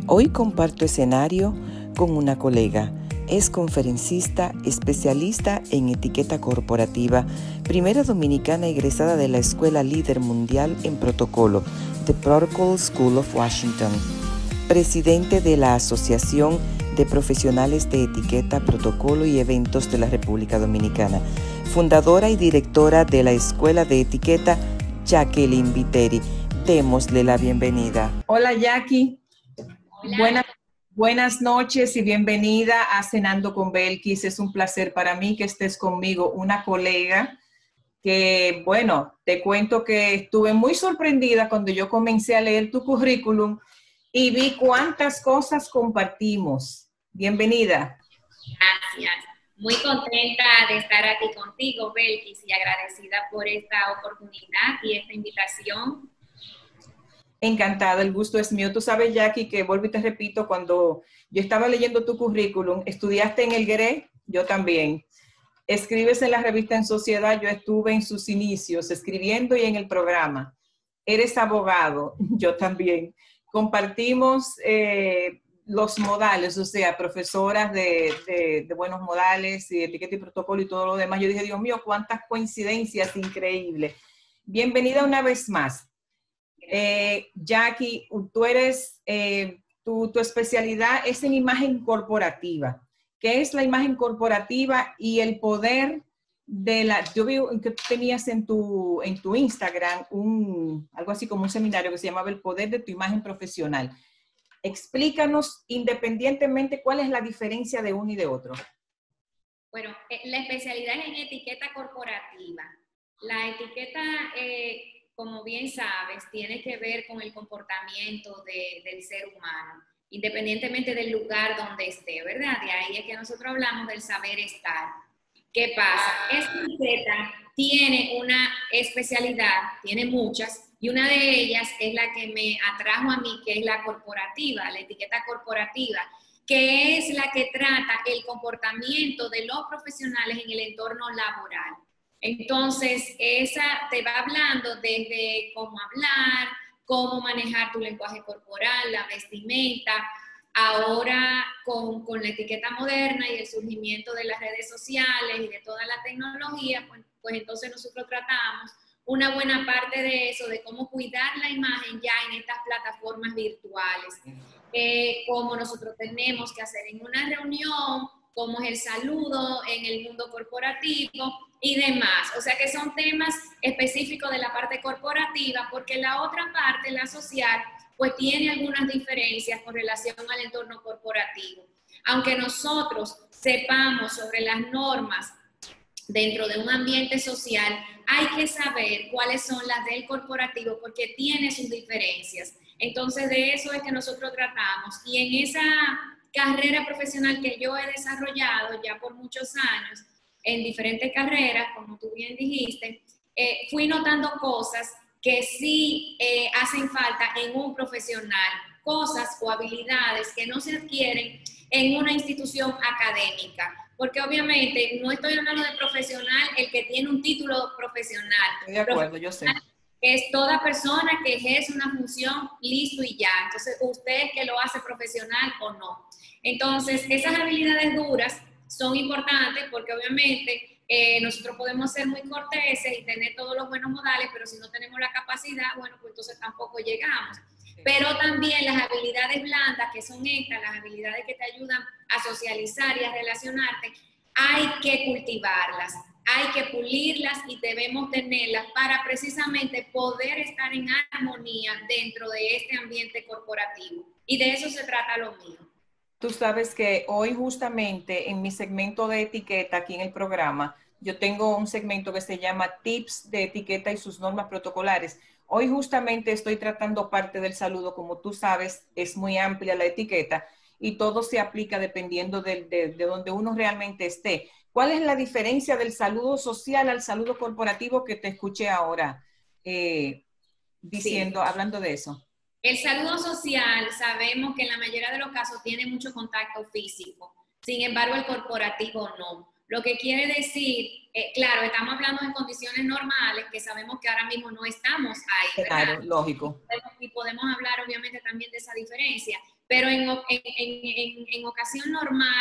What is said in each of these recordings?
Hoy comparto escenario con una colega. Es conferencista, especialista en etiqueta corporativa, primera dominicana egresada de la Escuela Líder Mundial en Protocolo, The Protocol School of Washington, presidente de la Asociación de Profesionales de Etiqueta, Protocolo y Eventos de la República Dominicana, fundadora y directora de la Escuela de Etiqueta, Jacqueline Viteri. Démosle la bienvenida. Hola, Jackie. Hola. Buenas noches y bienvenida a Cenando con Belkis. Es un placer para mí que estés conmigo, una colega que, bueno, te cuento que estuve muy sorprendida cuando yo comencé a leer tu currículum y vi cuántas cosas compartimos. Bienvenida. Gracias. Muy contenta de estar aquí contigo, Belkis, y agradecida por esta oportunidad y esta invitación. Encantada, el gusto es mío. Tú sabes, Jackie, que vuelvo y te repito, cuando yo estaba leyendo tu currículum, estudiaste en el GRE, yo también. Escribes en la revista En Sociedad, yo estuve en sus inicios, escribiendo y en el programa. Eres abogado, yo también. Compartimos los modales, o sea, profesoras de buenos modales y etiqueta y protocolo y todo lo demás. Yo dije, Dios mío, cuántas coincidencias increíbles. Bienvenida una vez más. Jackie, tú eres, tu especialidad es en imagen corporativa. ¿Qué es la imagen corporativa y el poder de la... Yo vi que tenías en tu Instagram algo así como un seminario que se llamaba El poder de tu imagen profesional. Explícanos independientemente cuál es la diferencia de uno y de otro. Bueno, la especialidad es en etiqueta corporativa. La etiqueta, como bien sabes, tiene que ver con el comportamiento del ser humano, independientemente del lugar donde esté, ¿verdad? De ahí es que nosotros hablamos del saber estar. ¿Qué pasa? Esta etiqueta tiene una especialidad, tiene muchas, y una de ellas es la que me atrajo a mí, que es la corporativa, la etiqueta corporativa, que es la que trata el comportamiento de los profesionales en el entorno laboral. Entonces, esa te va hablando desde cómo hablar, cómo manejar tu lenguaje corporal, la vestimenta. Ahora, con la etiqueta moderna y el surgimiento de las redes sociales y de toda la tecnología, pues entonces nosotros tratamos una buena parte de eso, de cómo cuidar la imagen ya en estas plataformas virtuales. Cómo nosotros tenemos que hacer en una reunión, cómo es el saludo en el mundo corporativo y demás. O sea que son temas específicos de la parte corporativa, porque la otra parte, la social, pues tiene algunas diferencias con relación al entorno corporativo. Aunque nosotros sepamos sobre las normas dentro de un ambiente social, hay que saber cuáles son las del corporativo porque tiene sus diferencias. Entonces, de eso es que nosotros tratamos. Y en esa carrera profesional que yo he desarrollado ya por muchos años, en diferentes carreras, como tú bien dijiste, fui notando cosas que sí hacen falta en un profesional, cosas o habilidades que no se adquieren en una institución académica. Porque obviamente no estoy hablando de profesional el que tiene un título profesional. Estoy de acuerdo, yo sé. Es toda persona que ejerce una función, listo y ya. Entonces, usted que lo hace profesional o no. Entonces, esas habilidades duras son importantes porque obviamente nosotros podemos ser muy corteses y tener todos los buenos modales, pero si no tenemos la capacidad, bueno, pues entonces tampoco llegamos. Pero también las habilidades blandas, que son estas, las habilidades que te ayudan a socializar y a relacionarte, hay que cultivarlas, hay que pulirlas y debemos tenerlas para precisamente poder estar en armonía dentro de este ambiente corporativo. Y de eso se trata lo mío. Tú sabes que hoy justamente en mi segmento de etiqueta aquí en el programa, yo tengo un segmento que se llama Tips de Etiqueta y sus normas protocolares. Hoy justamente estoy tratando parte del saludo, como tú sabes, es muy amplia la etiqueta y todo se aplica dependiendo de donde uno realmente esté. ¿Cuál es la diferencia del saludo social al saludo corporativo que te escuché ahora diciendo, Sí. hablando de eso? El saludo social sabemos que en la mayoría de los casos tiene mucho contacto físico, sin embargo el corporativo no. Lo que quiere decir, claro, estamos hablando en condiciones normales que sabemos que ahora mismo no estamos ahí, ¿verdad? Claro, lógico. Y podemos hablar obviamente también de esa diferencia, pero en ocasión normal,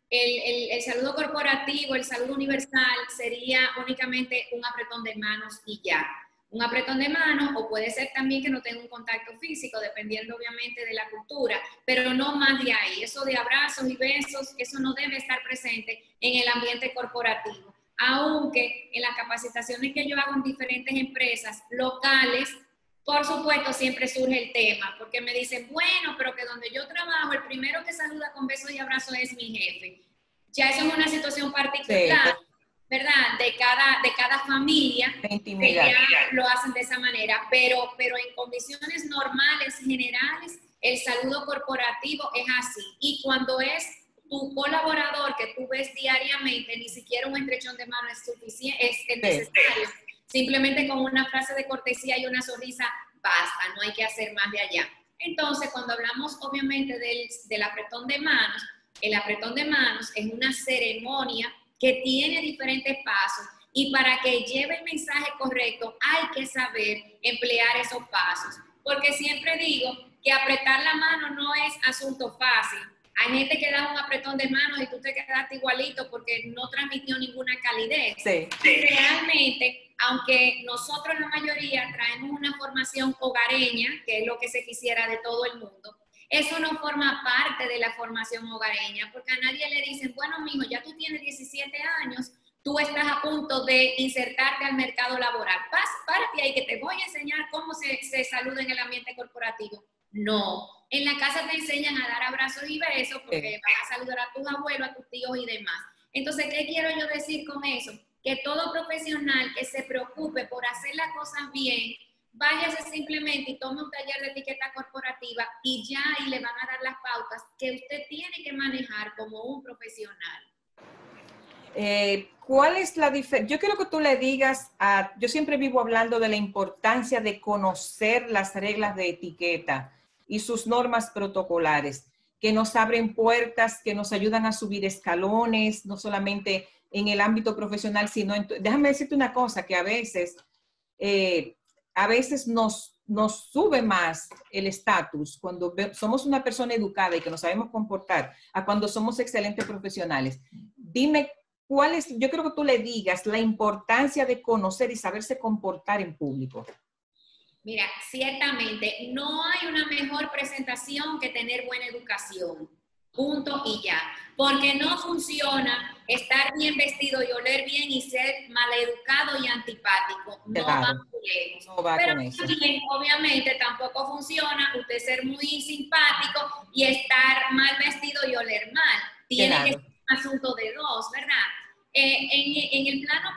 el saludo corporativo, el saludo universal sería únicamente un apretón de manos y ya. Un apretón de manos, o puede ser también que no tenga un contacto físico, dependiendo obviamente de la cultura, pero no más de ahí. Eso de abrazos y besos, eso no debe estar presente en el ambiente corporativo. Aunque en las capacitaciones que yo hago en diferentes empresas locales, por supuesto siempre surge el tema, porque me dicen, bueno, pero que donde yo trabajo, el primero que saluda con besos y abrazos es mi jefe. Ya eso es una situación particular. Sí. ¿Verdad? De cada familia, que ya lo hacen de esa manera, pero en condiciones normales, generales, el saludo corporativo es así. Y cuando es tu colaborador que tú ves diariamente, ni siquiera un estrechón de mano es suficiente, es necesario. Simplemente con una frase de cortesía y una sonrisa basta, no hay que hacer más de allá. Entonces, cuando hablamos obviamente del apretón de manos, el apretón de manos es una ceremonia que tiene diferentes pasos, y para que lleve el mensaje correcto hay que saber emplear esos pasos, porque siempre digo que apretar la mano no es asunto fácil. Hay gente que da un apretón de manos y tú te quedaste igualito porque no transmitió ninguna calidez. Sí. Realmente, aunque nosotros la mayoría traemos una formación hogareña, que es lo que se quisiera de todo el mundo, eso no forma parte de la formación hogareña, porque a nadie le dicen, bueno, mijo, ya tú tienes 17 años, tú estás a punto de insertarte al mercado laboral. Párate ahí que te voy a enseñar cómo se saluda en el ambiente corporativo. No, en la casa te enseñan a dar abrazos y besos porque vas a saludar a tus abuelos, a tus tíos y demás. Entonces, ¿qué quiero yo decir con eso? Que todo profesional que se preocupe por hacer las cosas bien, váyase simplemente y tome un taller de etiqueta corporativa y ya ahí le van a dar las pautas que usted tiene que manejar como un profesional. ¿Cuál es la diferencia? Yo quiero que tú le digas yo siempre vivo hablando de la importancia de conocer las reglas de etiqueta y sus normas protocolares, que nos abren puertas, que nos ayudan a subir escalones, no solamente en el ámbito profesional, sino déjame decirte una cosa, que a veces nos sube más el estatus cuando somos una persona educada y que nos sabemos comportar a cuando somos excelentes profesionales. Dime, yo creo que tú le digas la importancia de conocer y saberse comportar en público. Mira, ciertamente no hay una mejor presentación que tener buena educación. Punto y ya. Porque no funciona estar bien vestido y oler bien y ser maleducado y antipático. No claro, va muy lejos. No va pero con eso. También, obviamente, tampoco funciona usted ser muy simpático y estar mal vestido y oler mal. Tiene claro. que ser un asunto de dos, ¿verdad? En el plano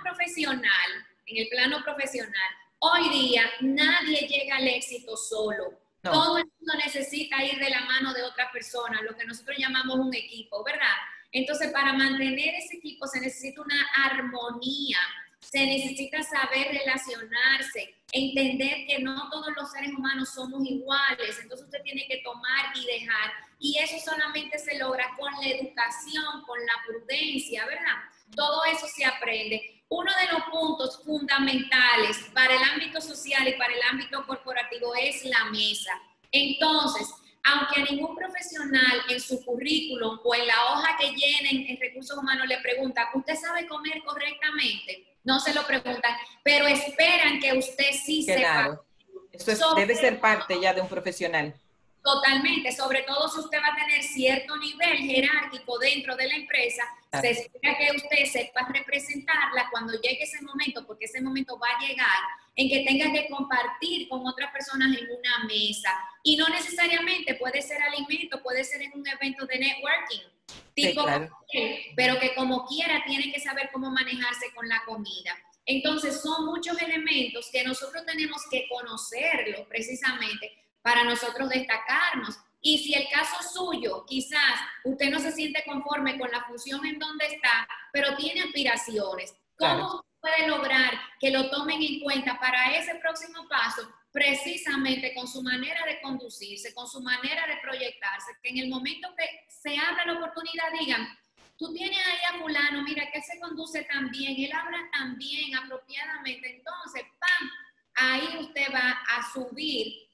profesional, hoy día nadie llega al éxito solo. No. Todo el mundo necesita ir de la mano de otra persona, lo que nosotros llamamos un equipo, ¿verdad? Entonces, para mantener ese equipo se necesita una armonía, se necesita saber relacionarse, entender que no todos los seres humanos somos iguales, entonces usted tiene que tomar y dejar, y eso solamente se logra con la educación, con la prudencia, ¿verdad? Todo eso se aprende. Uno de los puntos fundamentales para el ámbito social y para el ámbito corporativo es la mesa. Entonces, aunque a ningún profesional en su currículum o en la hoja que llenen en recursos humanos le preguntan, ¿usted sabe comer correctamente? No se lo preguntan, pero esperan que usted sí claro. Sepa. Eso debe ser parte ya de un profesional. Totalmente, sobre todo si usted va a tener cierto nivel jerárquico dentro de la empresa, se espera que usted sepa representarla cuando llegue ese momento, porque ese momento va a llegar en que tenga que compartir con otras personas en una mesa. Y no necesariamente puede ser alimento, puede ser en un evento de networking, tipo, sí, claro. Pero que como quiera tiene que saber cómo manejarse con la comida. Entonces son muchos elementos que nosotros tenemos que conocerlo precisamente para nosotros destacarnos. Y si el caso suyo, quizás usted no se siente conforme con la función en donde está, pero tiene aspiraciones, ¿cómo claro. puede lograr que lo tomen en cuenta para ese próximo paso? Precisamente con su manera de conducirse, con su manera de proyectarse, que en el momento que se abra la oportunidad digan, tú tienes ahí a fulano, mira que él se conduce tan bien, él habla tan bien, apropiadamente, entonces, ¡pam! Ahí usted va a subir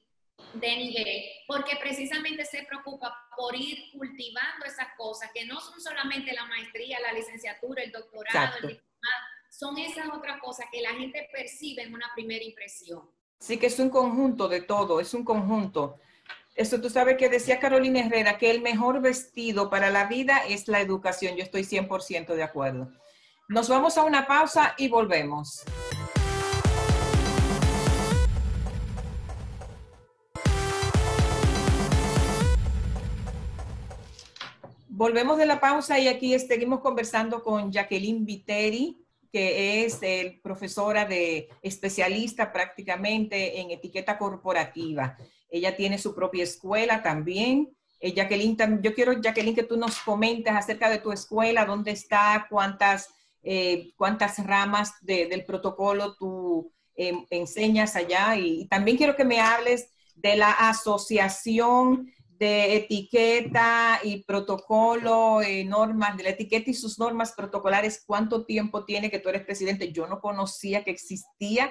de nivel, porque precisamente se preocupa por ir cultivando esas cosas, que no son solamente la maestría, la licenciatura, el doctorado, Exacto. el diplomado, son esas otras cosas que la gente percibe en una primera impresión. Sí que es un conjunto de todo, es un conjunto. Eso tú sabes que decía Carolina Herrera, que el mejor vestido para la vida es la educación. Yo estoy 100% de acuerdo. Nos vamos a una pausa y volvemos. Volvemos de la pausa y aquí seguimos conversando con Jacqueline Viteri, que es profesora especialista prácticamente en etiqueta corporativa. Ella tiene su propia escuela también. Jacqueline, yo quiero, Jacqueline, que tú nos comentes acerca de tu escuela, dónde está, cuántas ramas del protocolo tú enseñas allá. Y también quiero que me hables de la asociación de etiqueta y protocolo, normas, de la etiqueta y sus normas protocolares. ¿Cuánto tiempo tiene que tú eres presidente? Yo no conocía que existía.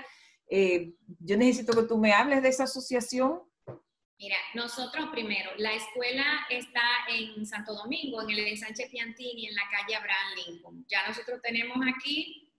Yo necesito que tú me hables de esa asociación. Mira, nosotros primero, la escuela está en Santo Domingo, en el Sánchez Piantini, en la calle Abraham Lincoln. Ya nosotros tenemos aquí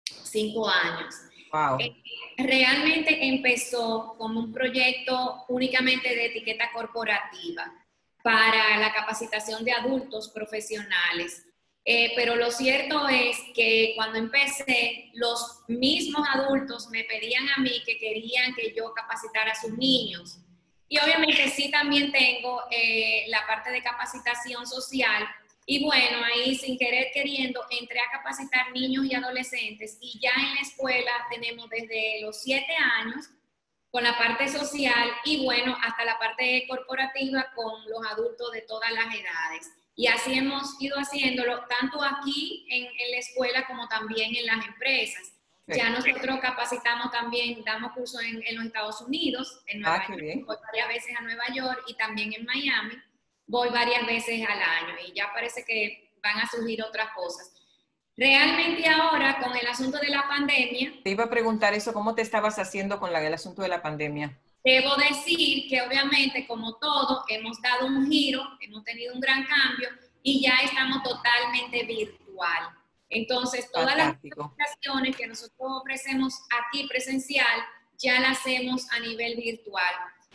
5 años. Wow. Realmente empezó como un proyecto únicamente de etiqueta corporativa para la capacitación de adultos profesionales. Pero lo cierto es que cuando empecé, los mismos adultos me pedían a mí que querían que yo capacitara a sus niños. Y obviamente sí también tengo la parte de capacitación social. Y bueno, ahí sin querer queriendo entré a capacitar niños y adolescentes y ya en la escuela tenemos desde los 7 años con la parte social y bueno, hasta la parte corporativa con los adultos de todas las edades. Y así hemos ido haciéndolo tanto aquí en la escuela como también en las empresas. Sí. Ya nosotros capacitamos también, damos cursos en los Estados Unidos, en Nueva York, voy varias veces a Nueva York y también en Miami. Voy varias veces al año y ya parece que van a surgir otras cosas. Realmente ahora, con el asunto de la pandemia... Te iba a preguntar eso, ¿cómo te estabas haciendo con el asunto de la pandemia? Debo decir que obviamente, como todo, hemos dado un giro, hemos tenido un gran cambio y ya estamos totalmente virtual. Entonces, todas las presentaciones que nosotros ofrecemos aquí presencial, ya las hacemos a nivel virtual.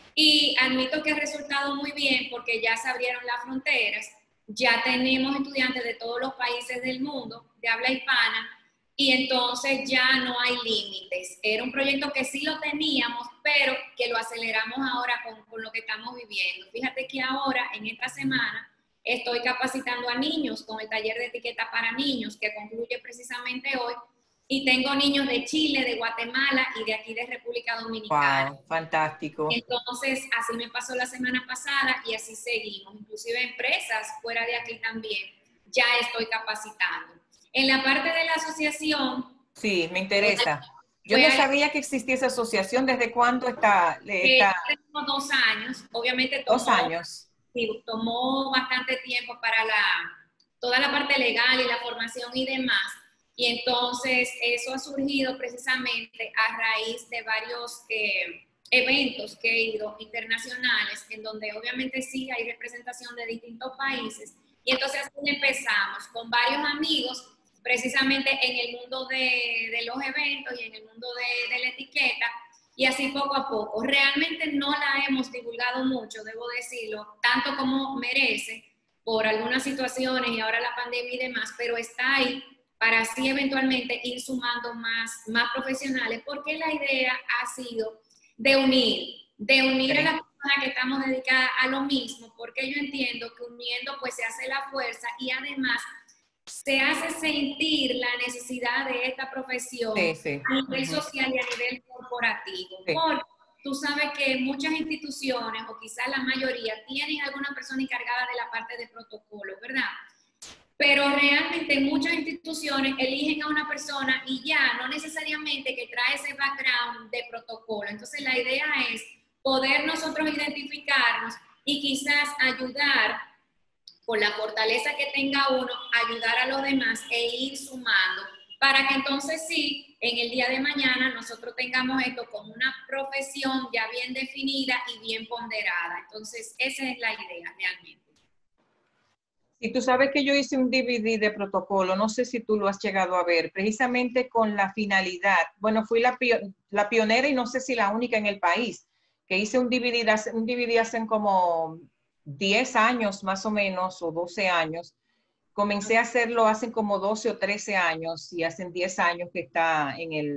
Y admito que ha resultado muy bien porque ya se abrieron las fronteras, ya tenemos estudiantes de todos los países del mundo, de habla hispana, y entonces ya no hay límites. Era un proyecto que sí lo teníamos, pero que lo aceleramos ahora con lo que estamos viviendo. Fíjate que ahora, en esta semana, estoy capacitando a niños con el taller de etiqueta para niños, que concluye precisamente hoy, y tengo niños de Chile, de Guatemala y de aquí de República Dominicana. Wow, fantástico. Entonces, así me pasó la semana pasada y así seguimos. Inclusive empresas fuera de aquí también ya estoy capacitando. En la parte de la asociación... Sí, me interesa. Yo no sabía que existía esa asociación. ¿Desde cuándo está? Tenemos 2 años. Obviamente tomó, 2 años. Sí, tomó bastante tiempo para toda la parte legal y la formación y demás. Y entonces eso ha surgido precisamente a raíz de varios eventos que he ido internacionales, en donde obviamente sí hay representación de distintos países. Y entonces así empezamos con varios amigos, precisamente en el mundo de los eventos y en el mundo de la etiqueta, y así poco a poco. Realmente no la hemos divulgado mucho, debo decirlo, tanto como merece, por algunas situaciones y ahora la pandemia y demás, pero está ahí para así eventualmente ir sumando más profesionales, porque la idea ha sido de unir a las personas que estamos dedicadas a lo mismo, porque yo entiendo que uniendo pues se hace la fuerza y además se hace sentir la necesidad de esta profesión a nivel social y a nivel corporativo. Porque tú sabes que muchas instituciones, o quizás la mayoría, tienen alguna persona encargada de la parte de protocolo, ¿verdad? Pero realmente muchas instituciones eligen a una persona y ya, no necesariamente que trae ese background de protocolo. Entonces la idea es poder nosotros identificarnos y quizás ayudar, con la fortaleza que tenga uno, ayudar a los demás e ir sumando para que entonces sí, en el día de mañana nosotros tengamos esto como una profesión ya bien definida y bien ponderada. Entonces, esa es la idea realmente. Y tú sabes que yo hice un DVD de protocolo, no sé si tú lo has llegado a ver, precisamente con la finalidad, bueno, fui la pionera y no sé si la única en el país, que hice un DVD hace como 10 años más o menos, o 12 años. Comencé a hacerlo hace como 12 o 13 años y hace 10 años que está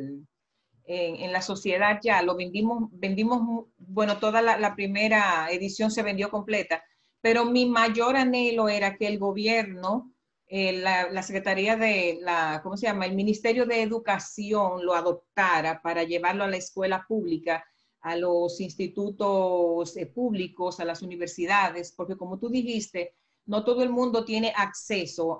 en la sociedad ya. Lo vendimos, bueno, toda la primera edición se vendió completa, pero mi mayor anhelo era que el gobierno, la Secretaría ¿cómo se llama? El Ministerio de Educación lo adoptara para llevarlo a la escuela pública, a los institutos públicos, a las universidades, porque como tú dijiste, no todo el mundo tiene acceso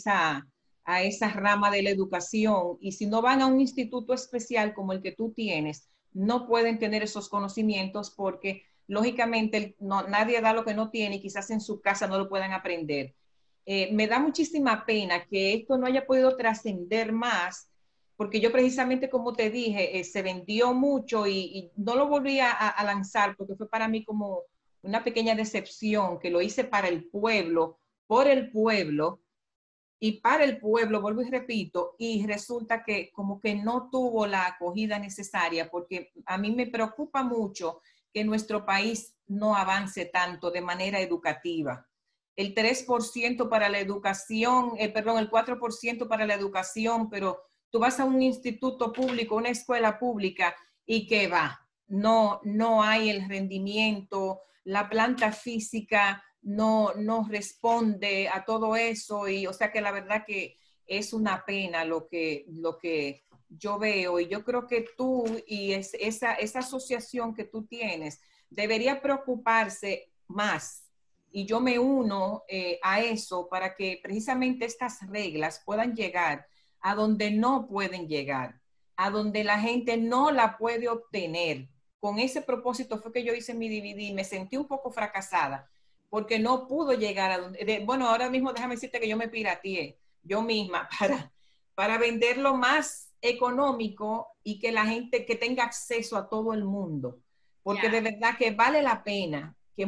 a esa rama de la educación, y si no van a un instituto especial como el que tú tienes, no pueden tener esos conocimientos porque lógicamente nadie da lo que no tiene y quizás en su casa no lo puedan aprender. Me da muchísima pena que esto no haya podido trascender más, porque yo precisamente, como te dije, se vendió mucho y no lo volví a lanzar porque fue para mí como una pequeña decepción, que lo hice para el pueblo, por el pueblo y para el pueblo, vuelvo y repito, y resulta que como que no tuvo la acogida necesaria, porque a mí me preocupa mucho que nuestro país no avance tanto de manera educativa. El 3% para la educación, perdón, el 4% para la educación, pero tú vas a un instituto público, una escuela pública, y ¿qué va? No hay el rendimiento, la planta física no responde a todo eso, y o sea que la verdad que es una pena lo que yo veo, y yo creo que tú y esa asociación que tú tienes debería preocuparse más, y yo me uno a eso para que precisamente estas reglas puedan llegar a donde no pueden llegar, a donde la gente no la puede obtener. Con ese propósito fue que yo hice mi DVD, me sentí un poco fracasada porque no pudo llegar a donde, bueno, ahora mismo déjame decirte que yo me pirateé yo misma para venderlo más económico y que la gente que tenga acceso a todo el mundo, porque de verdad que vale la pena que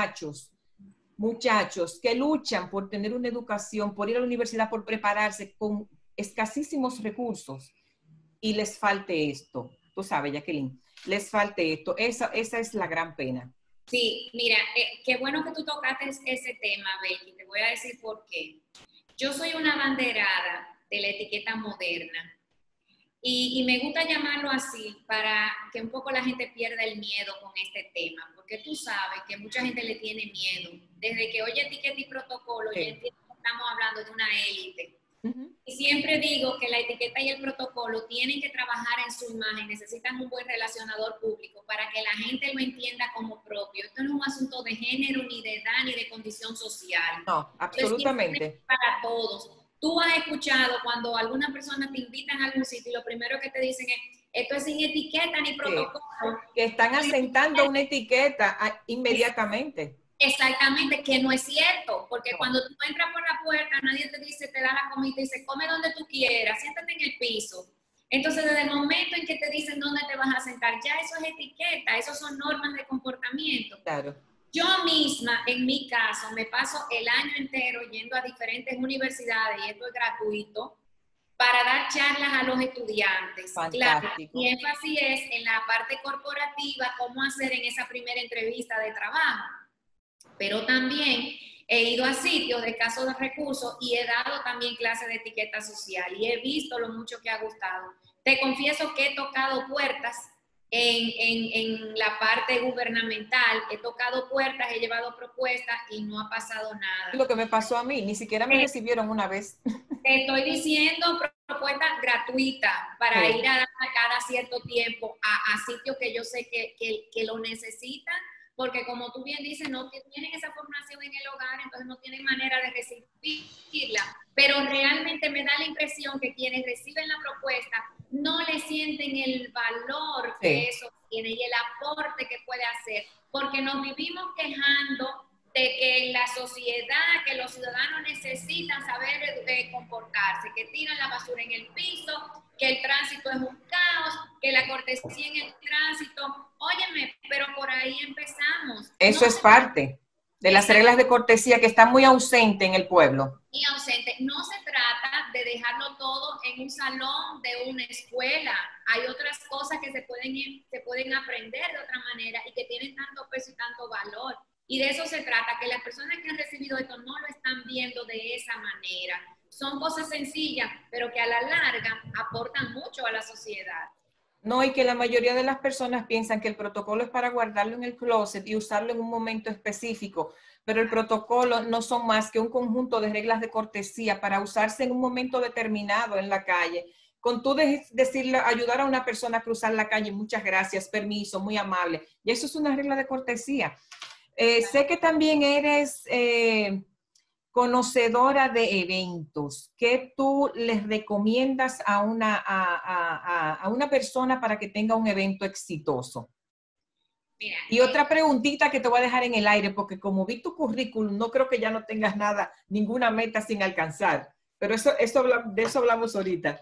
muchachos que luchan por tener una educación, por ir a la universidad, por prepararse con escasísimos recursos, y les falte esto. Tú sabes, Jacqueline, les falte esto. Esa es la gran pena. Sí, mira, qué bueno que tú tocaste ese tema, Becky. Te voy a decir por qué. Yo soy una abanderada de la etiqueta moderna y me gusta llamarlo así para que un poco la gente pierda el miedo con este tema, porque tú sabes que mucha gente le tiene miedo. Desde que oye etiqueta y protocolo, sí, ya entiendo que estamos hablando de una élite. Y siempre digo que la etiqueta y el protocolo tienen que trabajar en su imagen, necesitan un buen relacionador público para que la gente lo entienda como propio. Esto no es un asunto de género, ni de edad, ni de condición social. No, absolutamente. Es para todos. Tú has escuchado cuando algunas personas te invitan a algún sitio y lo primero que te dicen es, esto es sin etiqueta ni protocolo. Sí, que están asentando una etiqueta inmediatamente. Exactamente, que no es cierto, porque no, cuando tú entras por la puerta, nadie te dice, te da la comida y dice, come donde tú quieras, siéntate en el piso. Entonces, desde el momento en que te dicen dónde te vas a sentar, ya eso es etiqueta, eso son normas de comportamiento. Claro. Yo misma, en mi caso, me paso el año entero yendo a diferentes universidades, y esto es gratuito, para dar charlas a los estudiantes. Fantástico. Claro, y énfasis es en la parte corporativa, cómo hacer en esa primera entrevista de trabajo. Pero también he ido a sitios de escasos de recursos y he dado también clases de etiqueta social y he visto lo mucho que ha gustado. Te confieso que he tocado puertas en la parte gubernamental, he tocado puertas, he llevado propuestas y no ha pasado nada. Lo que me pasó a mí, ni siquiera me recibieron una vez. Te estoy diciendo propuestas gratuitas para ir a dar cada cierto tiempo a sitios que yo sé que lo necesitan, porque como tú bien dices, no tienen esa formación en el hogar, entonces no tienen manera de recibirla, pero realmente me da la impresión que quienes reciben la propuesta no le sienten el valor que eso tiene y el aporte que puede hacer, porque nos vivimos quejando de que en la sociedad, que los ciudadanos necesitan saber comportarse, que tiran la basura en el piso, que el tránsito es un caos, que la cortesía en el tránsito. Óyeme, pero por ahí empezamos. Eso es parte de las reglas de cortesía que están muy ausentes en el pueblo. Y ausente. No se trata de dejarlo todo en un salón de una escuela. Hay otras cosas que se pueden aprender de otra manera y que tienen tanto peso y tanto valor. Y de eso se trata, que las personas que han recibido esto no lo están viendo de esa manera. Son cosas sencillas, pero que a la larga aportan mucho a la sociedad. No, y que la mayoría de las personas piensan que el protocolo es para guardarlo en el closet y usarlo en un momento específico, pero el protocolo no son más que un conjunto de reglas de cortesía para usarse en un momento determinado en la calle. Con tú decirle, ayudar a una persona a cruzar la calle, muchas gracias, permiso, muy amable. Y eso es una regla de cortesía. Sé que también eres conocedora de eventos. ¿Qué tú les recomiendas a una persona para que tenga un evento exitoso? Mira, y otra preguntita que te voy a dejar en el aire, porque como vi tu currículum, no creo que ya no tengas nada, ninguna meta sin alcanzar. Pero de eso hablamos ahorita.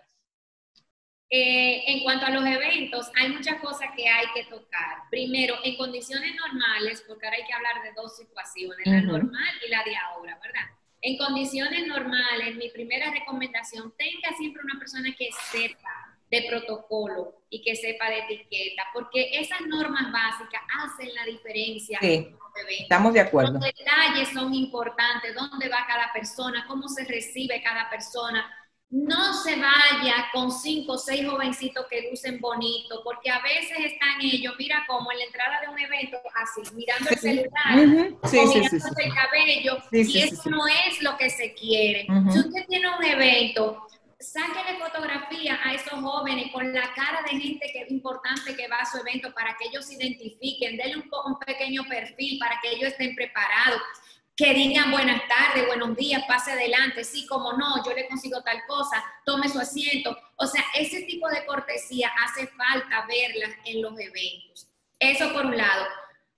En cuanto a los eventos, hay muchas cosas que hay que tocar. Primero, en condiciones normales, porque ahora hay que hablar de dos situaciones, la normal y la de ahora, ¿verdad? En condiciones normales, mi primera recomendación, tenga siempre una persona que sepa de protocolo y que sepa de etiqueta, porque esas normas básicas hacen la diferencia Sí, en los eventos. Estamos de acuerdo. Los detalles son importantes, dónde va cada persona, cómo se recibe cada persona. No se vaya con 5 o 6 jovencitos que lucen bonito, porque a veces están ellos, mira como en la entrada de un evento, así, mirando el celular, o mirándose el cabello, y eso no es lo que se quiere. Si usted tiene un evento, sáquele fotografía a esos jóvenes con la cara de gente que es importante que va a su evento para que ellos se identifiquen, denle un pequeño perfil para que ellos estén preparados. Que digan buenas tardes, buenos días, pase adelante, sí, como no, yo le consigo tal cosa, tome su asiento. O sea, ese tipo de cortesía hace falta verla en los eventos. Eso por un lado.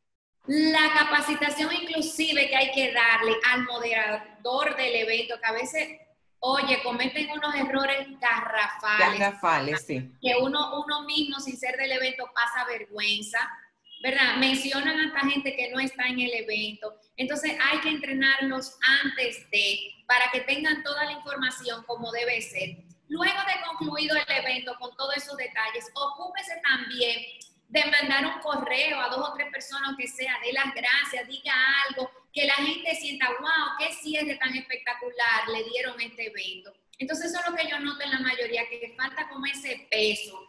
La capacitación inclusive que hay que darle al moderador del evento, que a veces, oye, cometen unos errores garrafales. Garrafales, sí. Que uno mismo, sin ser del evento, pasa vergüenza, ¿verdad? Mencionan a esta gente que no está en el evento. Entonces hay que entrenarlos antes para que tengan toda la información como debe ser. Luego de concluido el evento con todos esos detalles, ocúpese también de mandar un correo a 2 o 3 personas que sea, de las gracias, diga algo, que la gente sienta, wow, qué cierre tan espectacular le dieron este evento. Entonces eso es lo que yo noto en la mayoría, que falta como ese peso.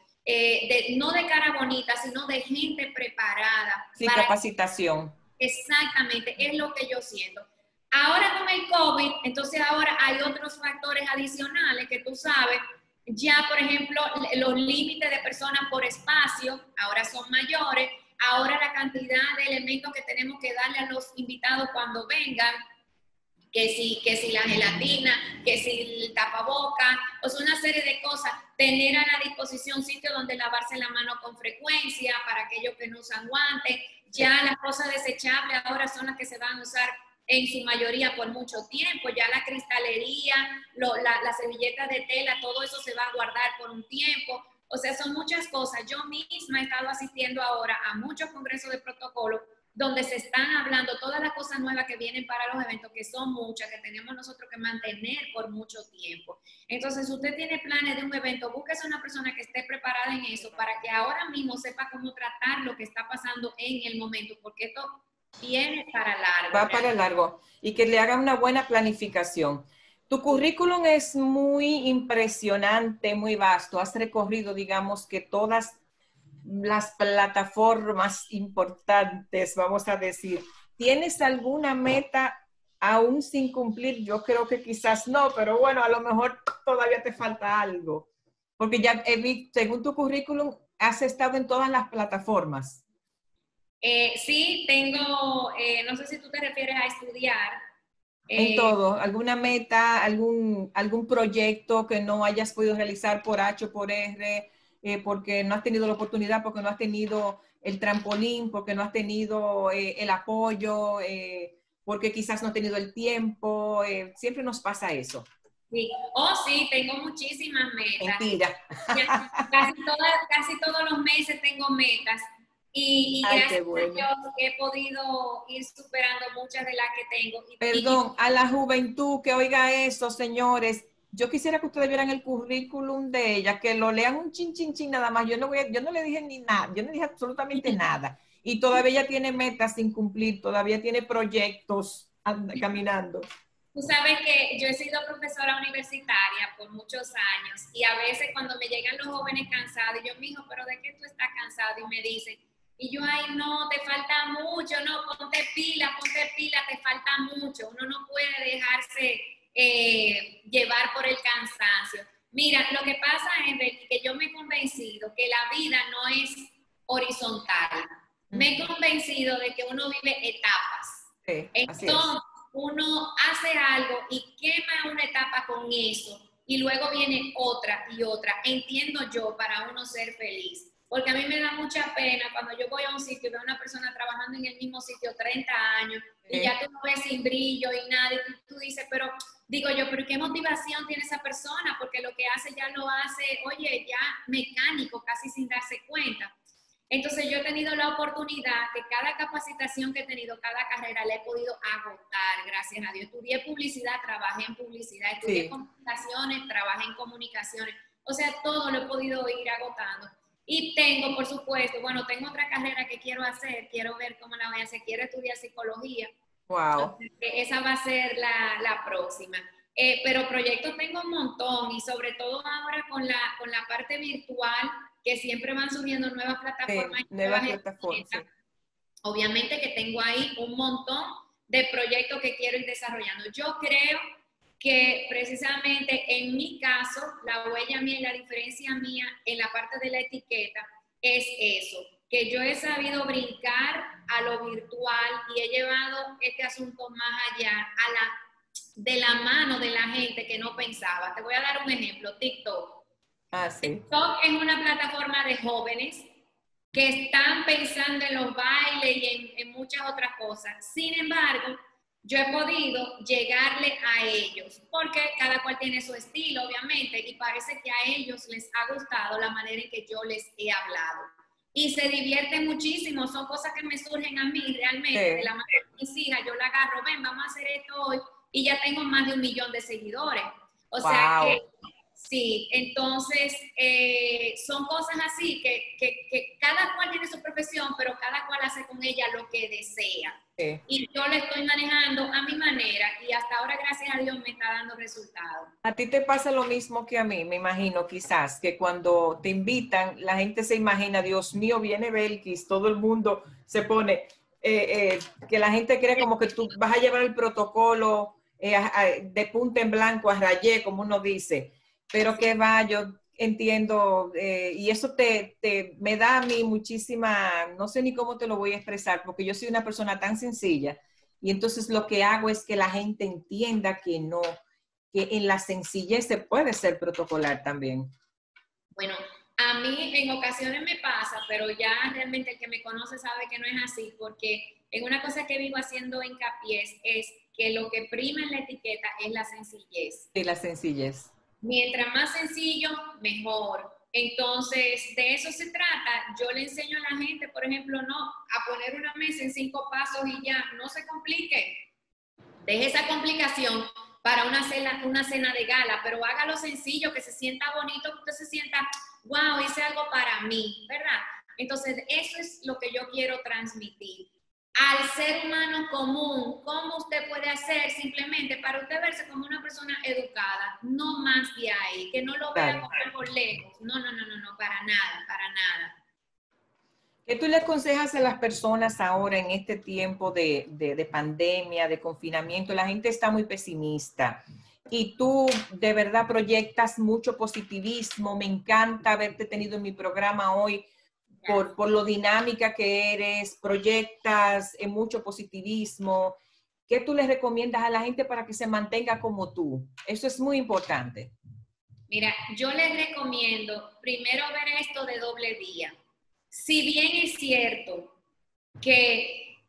No de cara bonita, sino de gente preparada. Sí, capacitación. Exactamente, es lo que yo siento. Ahora con el COVID, entonces ahora hay otros factores adicionales que tú sabes, ya por ejemplo, los límites de personas por espacio, ahora son mayores, ahora la cantidad de elementos que tenemos que darle a los invitados cuando vengan, que si la gelatina, que si el tapaboca, o sea, una serie de cosas, tener a la disposición sitio donde lavarse la mano con frecuencia para aquellos que no usan guantes. Ya las cosas desechables ahora son las que se van a usar en su mayoría por mucho tiempo. Ya la cristalería, las servilletas de tela, todo eso se va a guardar por un tiempo. O sea, son muchas cosas. Yo misma he estado asistiendo ahora a muchos congresos de protocolo donde se están hablando todas las cosas nuevas que vienen para los eventos, que son muchas, que tenemos nosotros que mantener por mucho tiempo. Entonces, si usted tiene planes de un evento, búsquese una persona que esté preparada en eso para que ahora mismo sepa cómo tratar lo que está pasando en el momento, porque esto viene para largo. Va para largo. Y que le haga una buena planificación. Tu currículum es muy impresionante, muy vasto. Has recorrido, digamos, que todas las plataformas importantes, vamos a decir. ¿Tienes alguna meta aún sin cumplir? Yo creo que quizás no, pero bueno, a lo mejor todavía te falta algo. Porque ya según tu currículum, has estado en todas las plataformas. Sí, tengo, no sé si tú te refieres a estudiar. En todo, ¿alguna meta, algún proyecto que no hayas podido realizar por H o por R, porque no has tenido la oportunidad, porque no has tenido el trampolín, porque no has tenido el apoyo, porque quizás no ha tenido el tiempo, siempre nos pasa eso. Sí, oh sí, tengo muchísimas metas. Mentira. Ya, casi todos los meses tengo metas y Ay, qué gracias a bueno. Dios he podido ir superando muchas de las que tengo. Perdón, a la juventud que oiga eso, señores. Yo quisiera que ustedes vieran el currículum de ella, que lo lean un chin nada más. Yo no le dije ni nada, yo no dije absolutamente nada. Y todavía ella tiene metas sin cumplir, todavía tiene proyectos caminando. Tú sabes que yo he sido profesora universitaria por muchos años y a veces cuando me llegan los jóvenes cansados, y yo, mijo, pero ¿de qué tú estás cansado? Y me dicen, y yo, ay, no, te falta mucho, no, ponte pila, te falta mucho. Uno no puede dejarse llevar por el cansancio. Mira, lo que pasa es que yo me he convencido que la vida no es horizontal. Me he convencido de que uno vive etapas. Sí, así es. Entonces, uno hace algo y quema una etapa con eso y luego viene otra y otra, entiendo yo, para uno ser feliz. Porque a mí me da mucha pena cuando yo voy a un sitio y veo a una persona trabajando en el mismo sitio 30 años y ya tú no ves sin brillo y nada, y tú dices, pero digo yo, pero ¿qué motivación tiene esa persona? Porque lo que hace ya lo hace, oye, ya mecánico, casi sin darse cuenta. Entonces yo he tenido la oportunidad que cada capacitación que he tenido, cada carrera la he podido agotar, gracias a Dios. Estudié publicidad, trabajé en publicidad, estudié comunicaciones, trabajé en comunicaciones. O sea, todo lo he podido ir agotando. Y tengo, por supuesto, bueno, tengo otra carrera que quiero hacer, quiero ver cómo la voy a hacer, quiero estudiar psicología. Wow. Entonces, esa va a ser la próxima. Pero proyectos tengo un montón y sobre todo ahora con la parte virtual, que siempre van surgiendo nuevas plataformas. Sí, nuevas plataformas. Sí. Obviamente que tengo ahí un montón de proyectos que quiero ir desarrollando. Yo creo que precisamente en mi caso, la huella mía y la diferencia mía en la parte de la etiqueta es eso, que yo he sabido brincar a lo virtual y he llevado este asunto más allá, de la mano de la gente que no pensaba. Te voy a dar un ejemplo, TikTok. Ah, sí. TikTok es una plataforma de jóvenes que están pensando en los bailes y en muchas otras cosas. Sin embargo, yo he podido llegarle a ellos, porque cada cual tiene su estilo, obviamente, y parece que a ellos les ha gustado la manera en que yo les he hablado. Y se divierten muchísimo, son cosas que me surgen a mí realmente, de la mano de mis hijas, yo la agarro, ven, vamos a hacer esto hoy, y ya tengo más de 1 millón de seguidores. O sea que sí, entonces son cosas así que cada cual tiene su profesión, pero cada cual hace con ella lo que desea. Sí. Y yo le estoy manejando a mi manera y hasta ahora, gracias a Dios, me está dando resultados. A ti te pasa lo mismo que a mí, me imagino, quizás, que cuando te invitan, la gente se imagina, Dios mío, viene Belkis, todo el mundo se pone, que la gente cree como que tú vas a llevar el protocolo de punta en blanco a rayé, como uno dice. Pero que va, yo entiendo, y eso me da a mí muchísima, no sé ni cómo te lo voy a expresar, porque yo soy una persona tan sencilla, y entonces lo que hago es que la gente entienda que no, que en la sencillez se puede ser protocolar también. Bueno, a mí en ocasiones me pasa, pero ya realmente el que me conoce sabe que no es así, porque en una cosa que vivo haciendo hincapié es que lo que prima en la etiqueta es la sencillez. Sí, la sencillez. Mientras más sencillo, mejor. Entonces, de eso se trata. Yo le enseño a la gente, por ejemplo, no a poner una mesa en 5 pasos y ya, no se complique. Deje esa complicación para una cena de gala, pero hágalo sencillo, que se sienta bonito, que usted se sienta, wow, hice algo para mí, ¿verdad? Entonces, eso es lo que yo quiero transmitir. Al ser humano común, ¿cómo usted puede hacer simplemente para usted verse como una persona educada? No más de ahí, que no lo vea como algo lejos. No, para nada, para nada. ¿Qué tú le aconsejas a las personas ahora en este tiempo de pandemia, de confinamiento? La gente está muy pesimista y tú de verdad proyectas mucho positivismo. Me encanta haberte tenido en mi programa hoy por lo dinámica que eres, proyectas mucho positivismo. ¿Qué tú les recomiendas a la gente para que se mantenga como tú? Eso es muy importante. Mira, yo les recomiendo primero ver esto de doble vía. Si bien es cierto que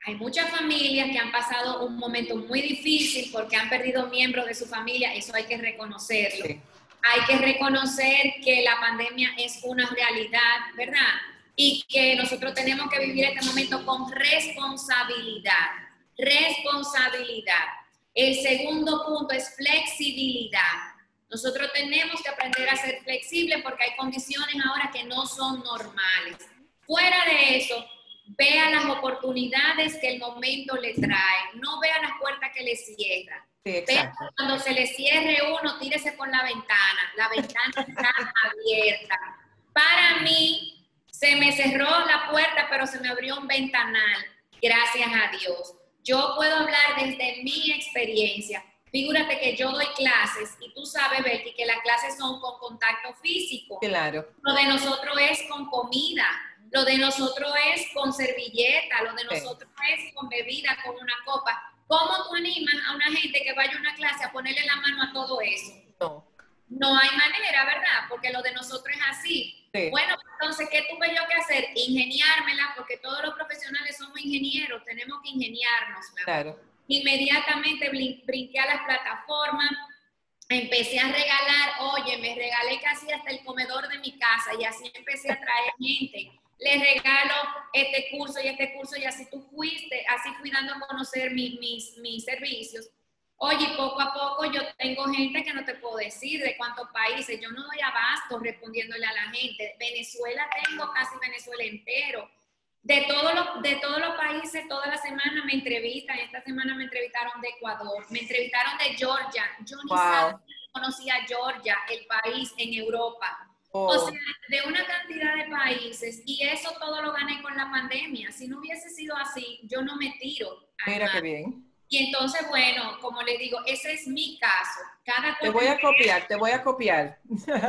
Hay muchas familias que han pasado un momento muy difícil porque han perdido miembros de su familia, eso hay que reconocerlo. Sí. Hay que reconocer que la pandemia es una realidad, ¿verdad? Y que nosotros tenemos que vivir este momento con responsabilidad. Responsabilidad. El segundo punto es flexibilidad. Nosotros tenemos que aprender a ser flexibles porque hay condiciones ahora que no son normales. Fuera de eso, vea las oportunidades que el momento le trae, no vea las puertas que le cierran. Sí, exacto. Cuando se le cierre uno, tírese por la ventana está abierta. Para mí, se me cerró la puerta, pero se me abrió un ventanal, gracias a Dios. Yo puedo hablar desde mi experiencia. Figúrate que yo doy clases y tú sabes, Betty, que las clases son con contacto físico. Claro. Lo de nosotros es con comida, lo de nosotros es con servilleta, lo de nosotros es con bebida, con una copa. ¿Cómo tú animas a una gente que vaya a una clase a ponerle la mano a todo eso? No. No hay manera, ¿verdad? Porque lo de nosotros es así. Sí. Bueno, entonces, ¿qué tuve yo que hacer? Ingeniármela, porque todos los profesionales somos ingenieros, tenemos que ingeniarnos. Claro. Inmediatamente brinqué a las plataformas, empecé a regalar, oye, me regalé casi hasta el comedor de mi casa y así empecé a traer gente. Les regalo este curso y así tú fuiste, así fui dando a conocer mis servicios. Oye, poco a poco yo tengo gente que no te puedo decir de cuántos países, yo no doy abasto respondiéndole a la gente. Venezuela tengo casi Venezuela entero. De todos los países, toda la semana me entrevistan. Esta semana me entrevistaron de Ecuador, me entrevistaron de Georgia. Yo ni conocía Georgia, el país en Europa. O sea, de una cantidad de países, y eso todo lo gané con la pandemia. Si no hubiese sido así, yo no me tiro. Mira qué bien. Y entonces, bueno, como les digo, ese es mi caso. Te voy a copiar.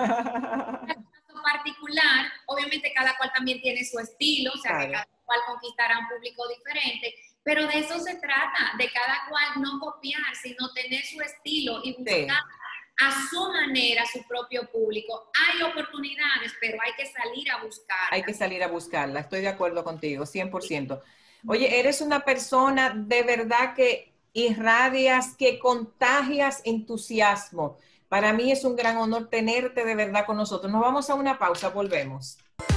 Particular, obviamente cada cual también tiene su estilo, o sea, claro, que cada cual conquistará un público diferente, pero de eso se trata, de cada cual no copiar, sino tener su estilo y buscar a su manera su propio público. Hay oportunidades, pero hay que salir a buscarla. Hay que salir a buscarla, estoy de acuerdo contigo, 100%. Oye, eres una persona de verdad que irradias, que contagias entusiasmo. Para mí es un gran honor tenerte de verdad con nosotros. Nos vamos a una pausa, volvemos.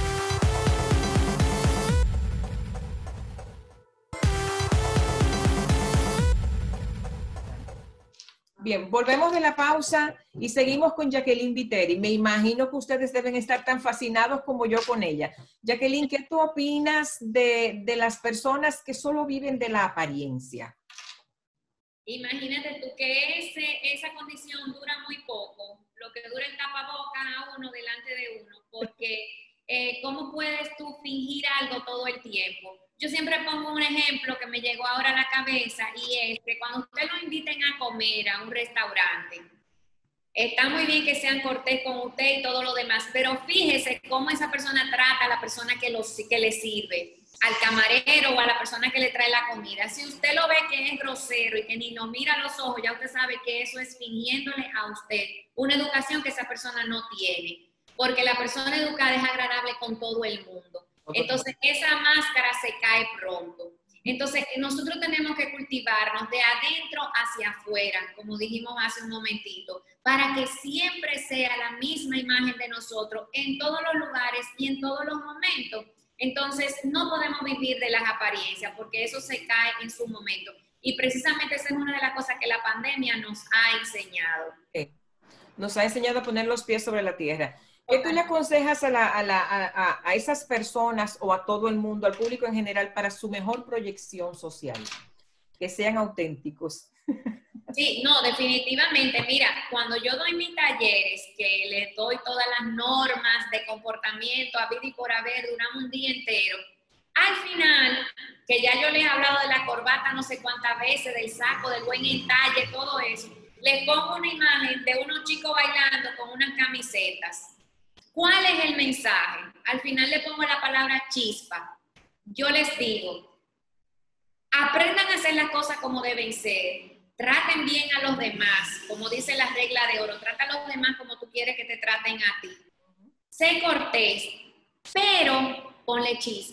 Bien, volvemos de la pausa y seguimos con Jacqueline Viteri. Me imagino que ustedes deben estar tan fascinados como yo con ella. Jacqueline, ¿qué tú opinas de las personas que solo viven de la apariencia? Imagínate tú que esa condición dura muy poco, lo que dura el tapabocas a uno delante de uno, porque ¿cómo puedes tú fingir algo todo el tiempo? Yo siempre pongo un ejemplo que me llegó ahora a la cabeza y es que cuando usted lo inviten a comer a un restaurante, está muy bien que sean cortés con usted y todo lo demás, pero fíjese cómo esa persona trata a la persona que le sirve, al camarero o a la persona que le trae la comida. Si usted lo ve que es grosero y que ni nos mira a los ojos, ya usted sabe que eso es fingiéndole a usted una educación que esa persona no tiene, porque la persona educada es agradable con todo el mundo. Entonces, esa máscara se cae pronto. Entonces, nosotros tenemos que cultivarnos de adentro hacia afuera, como dijimos hace un momentito, para que siempre sea la misma imagen de nosotros en todos los lugares y en todos los momentos. Entonces, no podemos vivir de las apariencias, porque eso se cae en su momento. Y precisamente esa es una de las cosas que la pandemia nos ha enseñado. Nos ha enseñado a poner los pies sobre la tierra. ¿Qué tú le aconsejas a esas personas o a todo el mundo, al público en general, para su mejor proyección social? Que sean auténticos. Sí, no, definitivamente. Mira, cuando yo doy mis talleres, que les doy todas las normas de comportamiento, a vida y por haber, duramos un día entero. Al final, que ya yo les he hablado de la corbata no sé cuántas veces, del saco, del buen entalle, todo eso, les pongo una imagen de unos chicos bailando con unas camisetas. ¿Cuál es el mensaje? Al final le pongo la palabra chispa. Yo les digo, aprendan a hacer las cosas como deben ser. Traten bien a los demás, como dice la regla de oro. Trata a los demás como tú quieres que te traten a ti. Sé cortés, pero ponle chispa.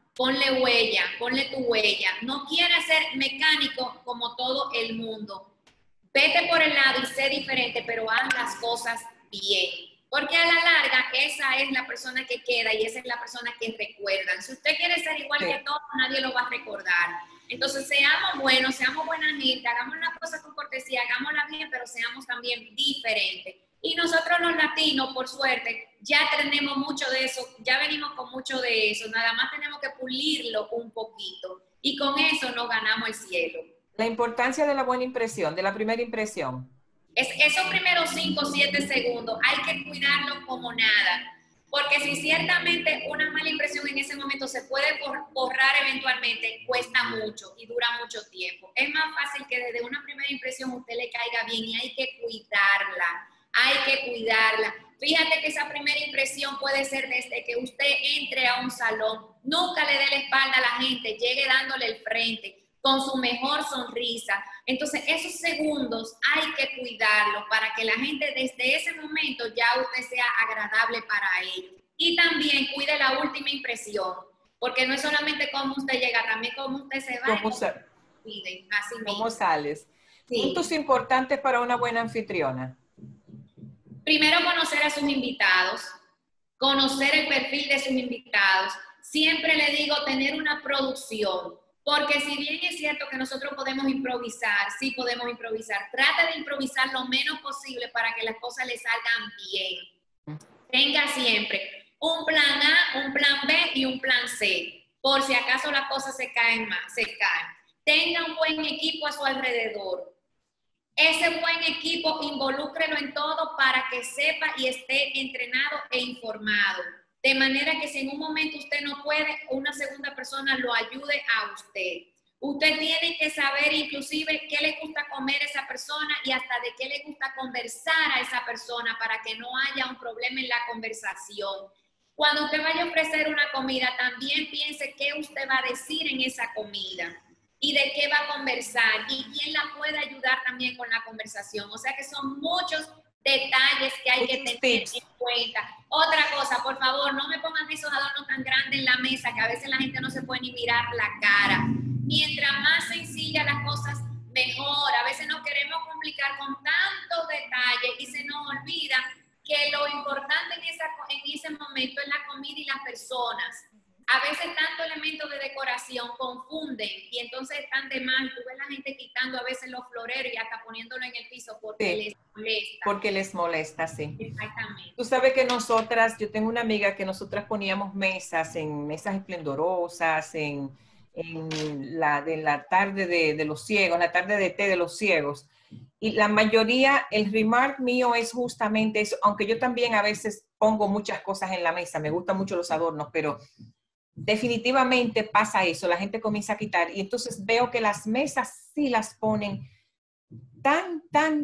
ponle huella, ponle tu huella. No quieras ser mecánico como todo el mundo. Vete por el lado y sé diferente, pero haz las cosas bien. Porque a la larga, esa es la persona que queda y esa es la persona que recuerdan. Si usted quiere ser igual que todos, nadie lo va a recordar. Entonces, seamos buenos, seamos buena gente, hagamos las cosas con cortesía, hagámoslas bien, pero seamos también diferentes. Y nosotros los latinos, por suerte, ya tenemos mucho de eso, ya venimos con mucho de eso, nada más tenemos que pulirlo un poquito. Y con eso nos ganamos el cielo. La importancia de la buena impresión, de la primera impresión. Esos primeros 5 o 7 segundos hay que cuidarlo como nada, porque si ciertamente una mala impresión en ese momento se puede borrar eventualmente, cuesta mucho y dura mucho tiempo. Es más fácil que desde una primera impresión usted le caiga bien y hay que cuidarla, hay que cuidarla. Fíjate que esa primera impresión puede ser desde que usted entre a un salón, nunca le dé la espalda a la gente, llegue dándole el frente, con su mejor sonrisa. Entonces, esos segundos hay que cuidarlos para que la gente desde ese momento ya usted sea agradable para ellos. Y también cuide la última impresión, porque no es solamente cómo usted llega, también cómo usted se va. ¿Cómo sales? Sí. Puntos importantes para una buena anfitriona. Primero, conocer a sus invitados, conocer el perfil de sus invitados. Siempre le digo tener una producción. Porque si bien es cierto que nosotros podemos improvisar, sí podemos improvisar, trate de improvisar lo menos posible para que las cosas le salgan bien. Tenga siempre un plan A, un plan B y un plan C, por si acaso las cosas se caen. Tenga un buen equipo a su alrededor. Ese buen equipo, involúcrelo en todo para que sepa y esté entrenado e informado. De manera que si en un momento usted no puede, una segunda persona lo ayude a usted. Usted tiene que saber inclusive qué le gusta comer a esa persona y hasta de qué le gusta conversar a esa persona para que no haya un problema en la conversación. Cuando usted vaya a ofrecer una comida, también piense qué usted va a decir en esa comida y de qué va a conversar y quién la puede ayudar también con la conversación. O sea que son muchos detalles que hay que tener en cuenta. Otra cosa, por favor, no me pongan esos adornos tan grandes en la mesa que a veces la gente no se puede ni mirar la cara. Mientras más sencillas las cosas, mejor. A veces nos queremos complicar con tantos detalles y se nos olvida que lo importante en ese momento es la comida y las personas. A veces tanto elementos de decoración confunden y entonces están de más. Tú ves la gente quitando a veces los floreros y hasta poniéndolo en el piso porque les molesta. Porque les molesta, sí. Exactamente. Tú sabes que nosotras, yo tengo una amiga que nosotras poníamos mesas esplendorosas, en la tarde de los ciegos, la tarde de té de los ciegos. Y la mayoría, el remark mío es justamente eso, aunque yo también a veces pongo muchas cosas en la mesa, me gustan mucho los adornos, pero definitivamente pasa eso, la gente comienza a quitar y entonces veo que las mesas sí las ponen tan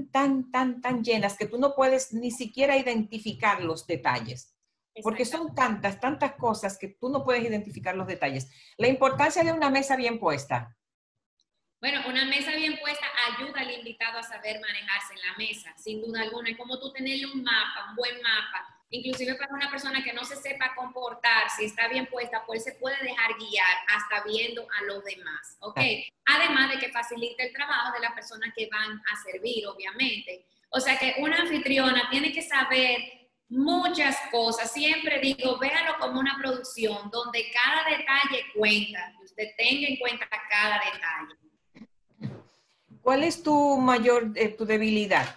llenas que tú no puedes ni siquiera identificar los detalles, porque son tantas cosas que tú no puedes identificar los detalles. La importancia de una mesa bien puesta. Bueno, una mesa bien puesta ayuda al invitado a saber manejarse en la mesa, sin duda alguna. Es como tú tenerle un mapa, un buen mapa. Inclusive para una persona que no se sepa comportar, si está bien puesta, pues se puede dejar guiar hasta viendo a los demás, ¿ok? Además de que facilita el trabajo de las personas que van a servir, obviamente. O sea que una anfitriona tiene que saber muchas cosas. Siempre digo, véalo como una producción donde cada detalle cuenta, que usted tenga en cuenta cada detalle. ¿Cuál es tu tu debilidad?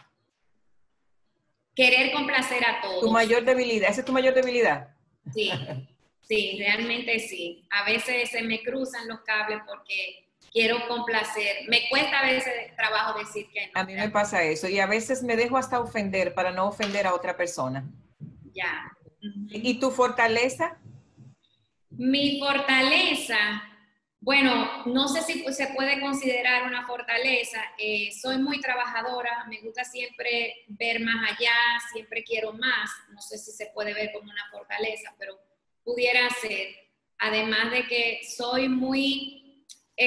Querer complacer a todos. Tu mayor debilidad, ¿esa es tu mayor debilidad? Sí, sí, realmente sí. A veces se me cruzan los cables porque quiero complacer. Me cuesta a veces trabajo decir que no. A mí me pasa eso y a veces me dejo hasta ofender para no ofender a otra persona. Ya. ¿Y tu fortaleza? Mi fortaleza, bueno, no sé si se puede considerar una fortaleza. Soy muy trabajadora, me gusta siempre ver más allá, siempre quiero más. No sé si se puede ver como una fortaleza, pero pudiera ser. Además de que soy muy,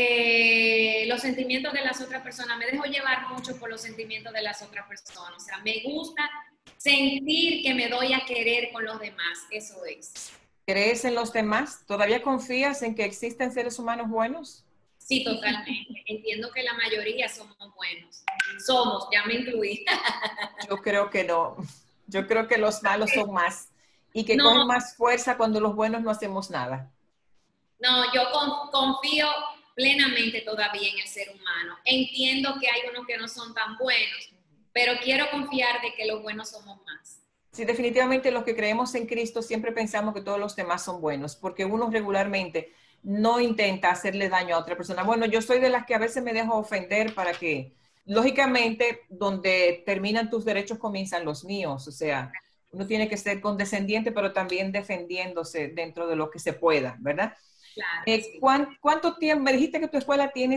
los sentimientos de las otras personas, me dejo llevar mucho por los sentimientos de las otras personas. O sea, me gusta sentir que me doy a querer con los demás, eso es. ¿Crees en los demás? ¿Todavía confías en que existen seres humanos buenos? Sí, totalmente. Entiendo que la mayoría somos buenos. Somos, ya me incluí. Yo creo que no. Yo creo que los malos son más y que No, cogen más fuerza cuando los buenos no hacemos nada. no, yo confío plenamente todavía en el ser humano. Entiendo que hay unos que no son tan buenos, pero quiero confiar de que los buenos somos más. Sí, definitivamente los que creemos en Cristo siempre pensamos que todos los demás son buenos, porque uno regularmente no intenta hacerle daño a otra persona. Bueno, yo soy de las que a veces me dejo ofender para que, lógicamente, donde terminan tus derechos comienzan los míos. O sea, uno tiene que ser condescendiente, pero también defendiéndose dentro de lo que se pueda, ¿verdad? Claro, sí. ¿Cuánto tiempo? Me dijiste que tu escuela tiene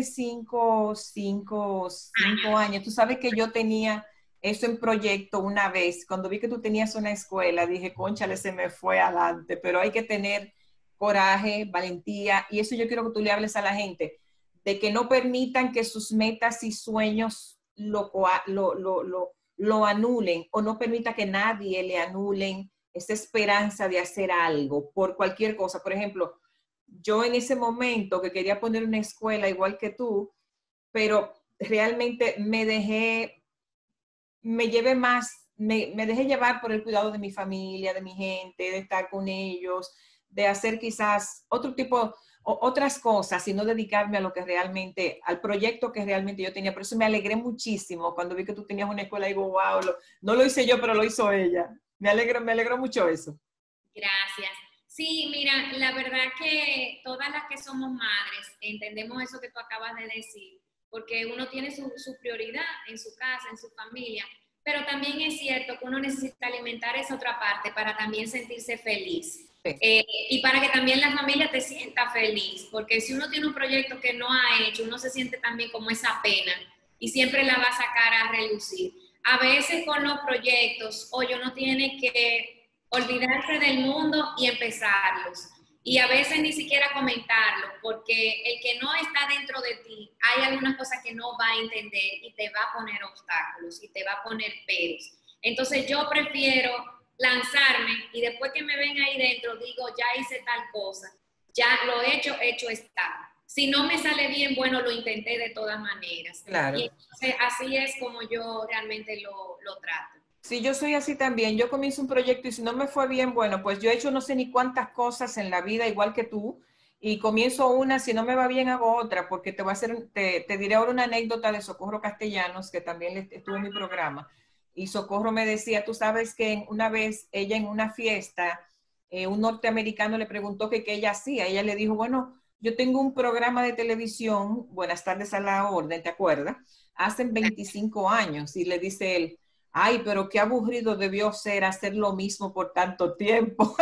cinco años. Tú sabes que yo tenía eso en proyecto una vez. Cuando vi que tú tenías una escuela, dije, cónchale, se me fue adelante, pero hay que tener coraje, valentía, y eso yo quiero que tú le hables a la gente, de que no permitan que sus metas y sueños lo anulen, o no permita que nadie le anulen esa esperanza de hacer algo por cualquier cosa. Por ejemplo, yo en ese momento que quería poner una escuela igual que tú, pero realmente me llevé más, me dejé llevar por el cuidado de mi familia, de mi gente, de estar con ellos, de hacer quizás otro tipo, otras cosas y no dedicarme a lo que realmente, al proyecto que realmente yo tenía. Por eso me alegré muchísimo cuando vi que tú tenías una escuela y digo, wow, no lo hice yo, pero lo hizo ella. Me alegró mucho eso. Gracias. Sí, mira, la verdad que todas las que somos madres entendemos eso que tú acabas de decir, porque uno tiene su prioridad en su casa, en su familia, pero también es cierto que uno necesita alimentar esa otra parte para también sentirse feliz. Sí, Y para que también la familia te sienta feliz, porque si uno tiene un proyecto que no ha hecho, uno se siente también como esa pena y siempre la va a sacar a relucir. A veces con los proyectos, oye, uno tiene que olvidarse del mundo y empezarlos. Y a veces ni siquiera comentarlo, porque el que no está dentro de ti, hay algunas cosas que no va a entender y te va a poner obstáculos y te va a poner peros. Entonces yo prefiero lanzarme y después que me ven ahí dentro digo, ya hice tal cosa, ya lo he hecho, hecho está. Si no me sale bien, bueno, lo intenté de todas maneras. Y claro. entonces así es como yo realmente lo trato. Sí, yo soy así también. Yo comienzo un proyecto y si no me fue bien, bueno, pues yo he hecho no sé ni cuántas cosas en la vida, igual que tú, y comienzo una, si no me va bien, hago otra, porque te voy a hacer, te diré ahora una anécdota de Socorro Castellanos, que también estuvo en mi programa. Y Socorro me decía, tú sabes que una vez ella en una fiesta, un norteamericano le preguntó que qué ella hacía. Ella le dijo, bueno, yo tengo un programa de televisión, Buenas tardes a la orden, ¿te acuerdas? Hacen 25 años. Y le dice él, ay, pero qué aburrido debió ser hacer lo mismo por tanto tiempo.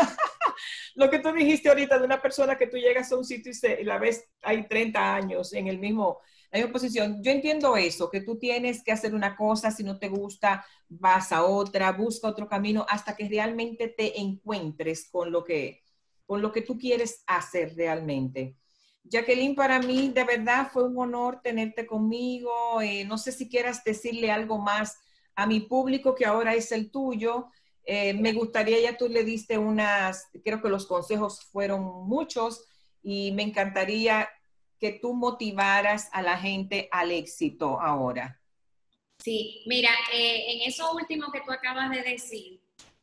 Lo que tú dijiste ahorita de una persona que tú llegas a un sitio y la ves, hay 30 años en la misma posición. Yo entiendo eso, que tú tienes que hacer una cosa, si no te gusta, vas a otra, busca otro camino hasta que realmente te encuentres con lo que tú quieres hacer realmente. Jacqueline, para mí de verdad fue un honor tenerte conmigo. No sé si quieras decirle algo más a mi público que ahora es el tuyo. Me gustaría, ya tú le diste creo que los consejos fueron muchos y me encantaría que tú motivaras a la gente al éxito ahora. Sí, mira, en eso último que tú acabas de decir,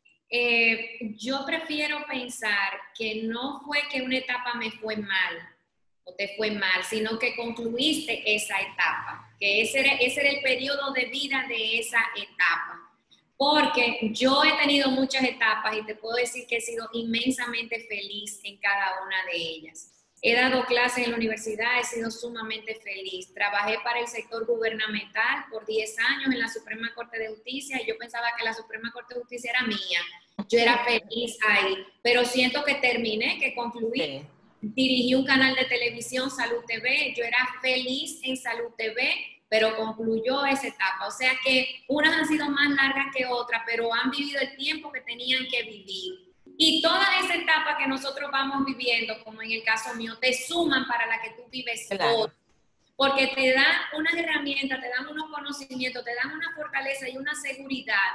yo prefiero pensar que no fue que una etapa me fue mal o te fue mal, sino que concluiste esa etapa, que ese era el periodo de vida de esa etapa. Porque yo he tenido muchas etapas y te puedo decir que he sido inmensamente feliz en cada una de ellas. He dado clases en la universidad, he sido sumamente feliz. Trabajé para el sector gubernamental por 10 años en la Suprema Corte de Justicia y yo pensaba que la Suprema Corte de Justicia era mía. Yo era feliz ahí, pero siento que terminé, que concluí. Sí, Dirigí un canal de televisión, Salud TV. Yo era feliz en Salud TV, pero concluyó esa etapa. O sea que unas han sido más largas que otras, pero han vivido el tiempo que tenían que vivir. Y toda esa etapa que nosotros vamos viviendo, como en el caso mío, te suman para la que tú vives hoy. claro. Porque te dan unas herramientas, te dan unos conocimientos, te dan una fortaleza y una seguridad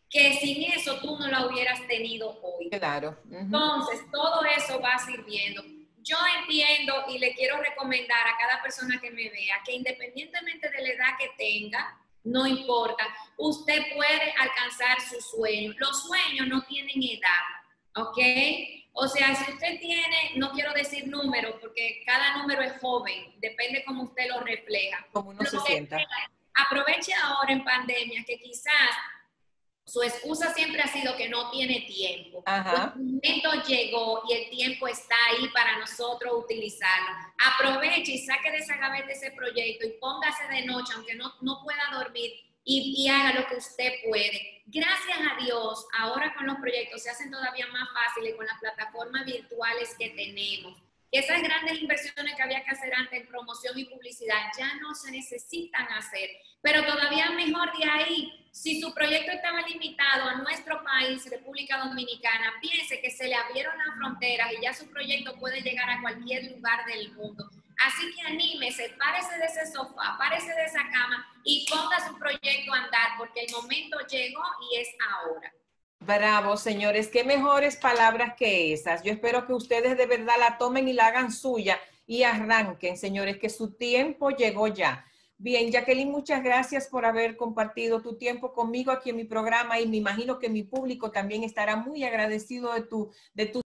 que sin eso tú no la hubieras tenido hoy. Claro. Entonces, todo eso va sirviendo. Yo entiendo y le quiero recomendar a cada persona que me vea que independientemente de la edad que tenga, no importa, usted puede alcanzar sus sueños. Los sueños no tienen edad, ¿ok? O sea, si usted tiene, no quiero decir números, porque cada número es joven, depende cómo usted lo refleja. Como uno se sienta. Aproveche ahora en pandemia que quizás su excusa siempre ha sido que no tiene tiempo. Ajá. El momento llegó y el tiempo está ahí para nosotros utilizarlo. Aproveche y saque de esa gaveta ese proyecto y póngase de noche, aunque no pueda dormir, y haga lo que usted puede. Gracias a Dios, ahora con los proyectos se hacen todavía más fáciles con las plataformas virtuales que tenemos. Esas grandes inversiones que había que hacer antes en promoción y publicidad ya no se necesitan hacer, pero todavía mejor de ahí, si su proyecto estaba limitado a nuestro país, República Dominicana, piense que se le abrieron las fronteras y ya su proyecto puede llegar a cualquier lugar del mundo. Así que anímese, párese de ese sofá, párese de esa cama y ponga su proyecto a andar, porque el momento llegó y es ahora. Bravo, señores. Qué mejores palabras que esas. Yo espero que ustedes de verdad la tomen y la hagan suya y arranquen, señores, que su tiempo llegó ya. Bien, Jacqueline, muchas gracias por haber compartido tu tiempo conmigo aquí en mi programa y me imagino que mi público también estará muy agradecido de tu